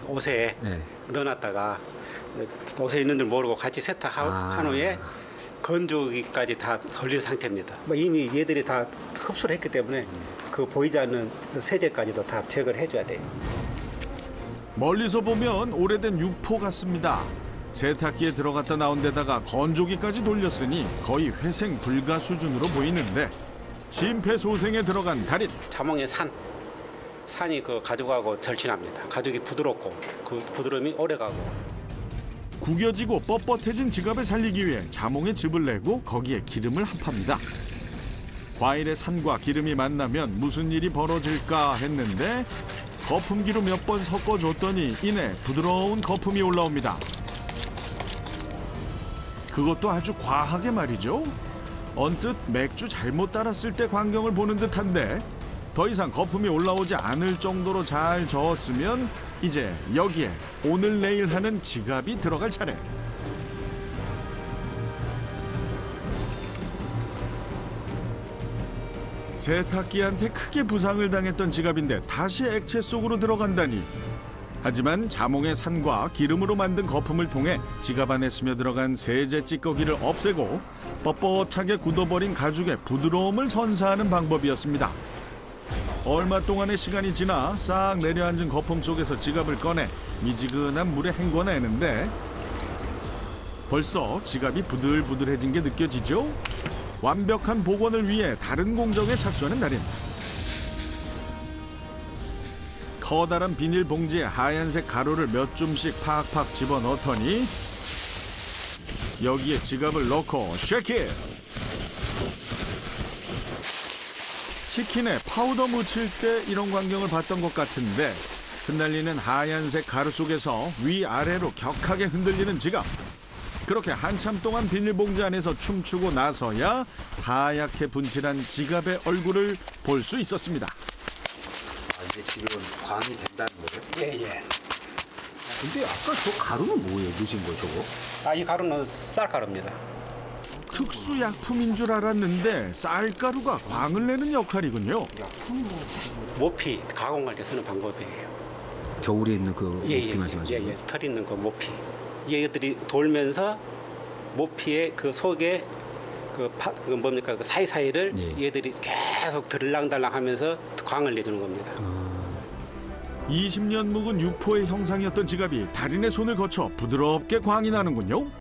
옷에 네. 넣어놨다가 옷에 있는 줄 모르고 같이 세탁한 후에 건조기까지 다 돌린 상태입니다. 이미 얘들이 다 흡수를 했기 때문에 그 보이지 않는 그 세제까지도 다 제거를 해줘야 돼요. 멀리서 보면 오래된 육포 같습니다. 세탁기에 들어갔다 나온 데다가 건조기까지 돌렸으니 거의 회생 불가 수준으로 보이는데 심폐소생에 들어간 달인. 자몽의 산이 그 가죽하고 절친합니다. 가죽이 부드럽고 그 부드러움이 오래가고. 구겨지고 뻣뻣해진 지갑을 살리기 위해 자몽에 즙을 내고 거기에 기름을 합합니다. 과일의 산과 기름이 만나면 무슨 일이 벌어질까 했는데 거품기로 몇 번 섞어줬더니 이내 부드러운 거품이 올라옵니다. 그것도 아주 과하게 말이죠. 언뜻 맥주 잘못 따랐을 때 광경을 보는 듯한데 더 이상 거품이 올라오지 않을 정도로 잘 저었으면 이제 여기에 오늘 내일 하는 지갑이 들어갈 차례. 세탁기한테 크게 부상을 당했던 지갑인데 다시 액체 속으로 들어간다니. 하지만 자몽의 산과 기름으로 만든 거품을 통해 지갑 안에 스며들어간 세제 찌꺼기를 없애고 뻣뻣하게 굳어버린 가죽의 부드러움을 선사하는 방법이었습니다. 얼마 동안의 시간이 지나 싹 내려앉은 거품 속에서 지갑을 꺼내 미지근한 물에 헹궈내는데 벌써 지갑이 부들부들해진 게 느껴지죠? 완벽한 복원을 위해 다른 공정에 착수하는 달인. 커다란 비닐봉지에 하얀색 가루를 몇 줌씩 팍팍 집어넣더니 여기에 지갑을 넣고 쉐킷! 치킨에 파우더 묻힐 때 이런 광경을 봤던 것 같은데 흩날리는 하얀색 가루 속에서 위아래로 격하게 흔들리는 지갑. 그렇게 한참 동안 비닐봉지 안에서 춤추고 나서야 하얗게 분칠한 지갑의 얼굴을 볼 수 있었습니다. 이제 지금 광이 된다는 거예요? 예예. 근데 아까 저 가루는 뭐예요? 넣으신 거 저거? 이 가루는 쌀가루입니다. 특수 약품인 줄 알았는데 쌀가루가 광을 내는 역할이군요. 모피 가공할 때 쓰는 방법이에요. 겨울에 있는 그 모피 말씀하시는 거예요? 털 있는 그 모피. 얘들이 돌면서 모피의 그 속에 그 뭡니까 그 사이사이를 얘들이 계속 들랑달랑하면서 광을 내주는 겁니다. 20년 묵은 육포의 형상이었던 지갑이 달인의 손을 거쳐 부드럽게 광이 나는군요.